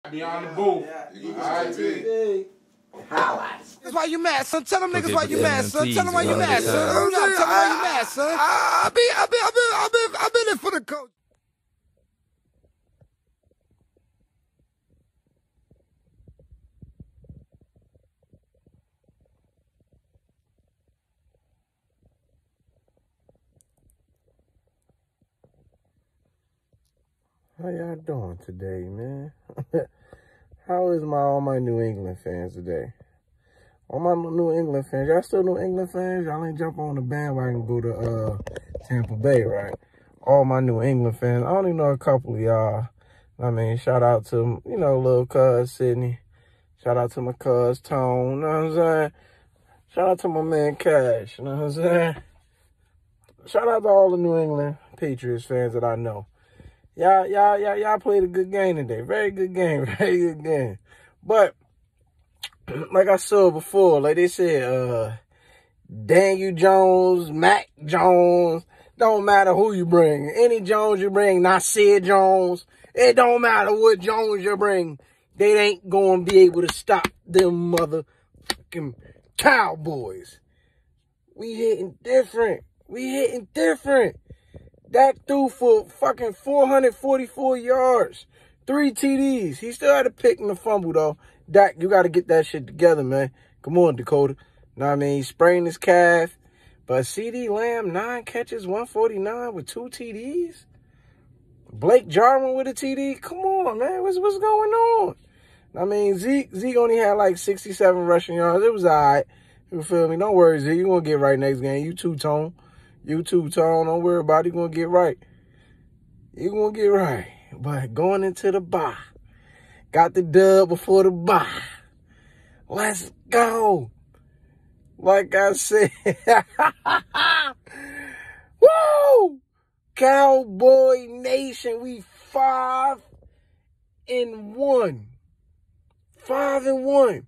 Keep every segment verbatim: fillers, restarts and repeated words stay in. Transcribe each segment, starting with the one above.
Beyond the booth. All right, big. Highlights. That's why you mad, son. Tell them niggas why you mad, son. Tell them why you mad, son. Tell them why you mad, son. I be, I be, I be, I be, I been in for the coach. How y'all doing today, man? How is my all my New England fans today? All my New England fans, y'all still New England fans? Y'all ain't jump on the bandwagon and go to uh, Tampa Bay, right? All my New England fans, I only know a couple of y'all. I mean, shout out to, you know, little cuz Sydney. Shout out to my cuz Tone, you know what I'm saying? Shout out to my man Cash, you know what I'm saying? Shout out to all the New England Patriots fans that I know. Y'all, y'all, y'all, y'all played a good game today. Very good game. Very good game. But, like I said before, like they said, uh, Daniel Jones, Mac Jones, don't matter who you bring. Any Jones you bring, Nasir Jones, it don't matter what Jones you bring. They ain't going to be able to stop them motherfucking Cowboys. We hitting different. We hitting different. Dak threw for fucking four hundred forty-four yards, three T Ds. He still had a pick and a fumble, though. Dak, you got to get that shit together, man. Come on, Dakota. Know what I mean? He sprained his calf. But CeeDee Lamb, nine catches, one forty-nine with two T Ds. Blake Jarwin with a T D. Come on, man. What's, what's going on? I mean, Zeke, Zeke only had like sixty-seven rushing yards. It was all right. You feel me? Don't worry, Zeke. You're going to get right next game. You too, Tone. You too, Tone. Don't worry about it. You're going to get right. You're going to get right. But going into the bye. Got the dub before the bye. Let's go. Like I said. Woo! Cowboy Nation. We five and one. Five and one.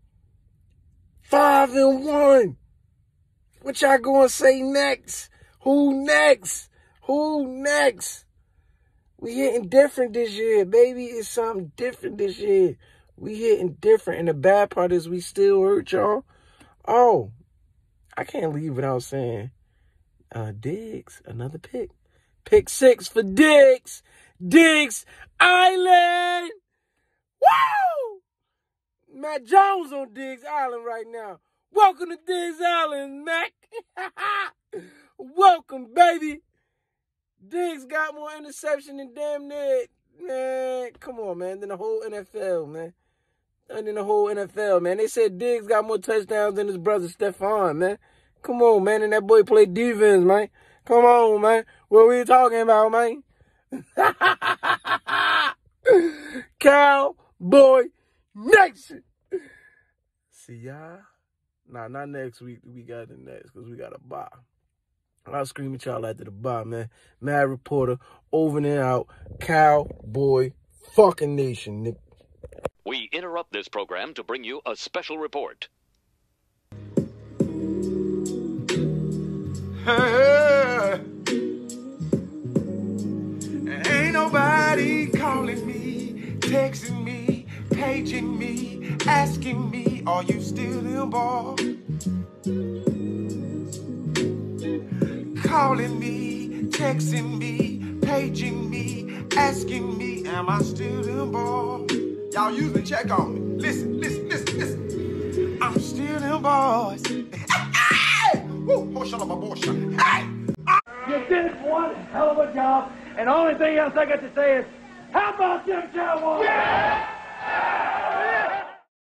Five and one. What y'all gonna say next? Who next? Who next? We hitting different this year, baby. It's something different this year. We hitting different. And the bad part is we still hurt, y'all. Oh, I can't leave without saying, uh, Diggs, another pick. Pick six for Diggs. Diggs Island. Woo! Matt Jones on Diggs Island right now. Welcome to Diggs Island, Mac. Welcome, baby. Diggs got more interception than damn near, man. Come on, man. Than the whole N F L, man. And then the whole N F L, man. They said Diggs got more touchdowns than his brother Stephon, man. Come on, man. And that boy played defense, man. Come on, man. What we talking about, man? Cowboy Nation. See y'all. Nah, not next week. We got the next because we got a bye. I'll scream at y'all after the bye, man. Mad Reporter, over and out. Cowboy fucking Nation, nigga. We interrupt this program to bring you a special report. Hey, ain't nobody calling me, texting me, paging me, asking me, are you still involved? Calling me, texting me, paging me, asking me, am I still involved? Y'all usually check on me. Listen, listen, listen, listen. I'm still involved. Hey! Woo! Oh, shut up, my boy. Hey! You did one hell of a job, and the only thing else I got to say is, how about them Cowboys? Yeah!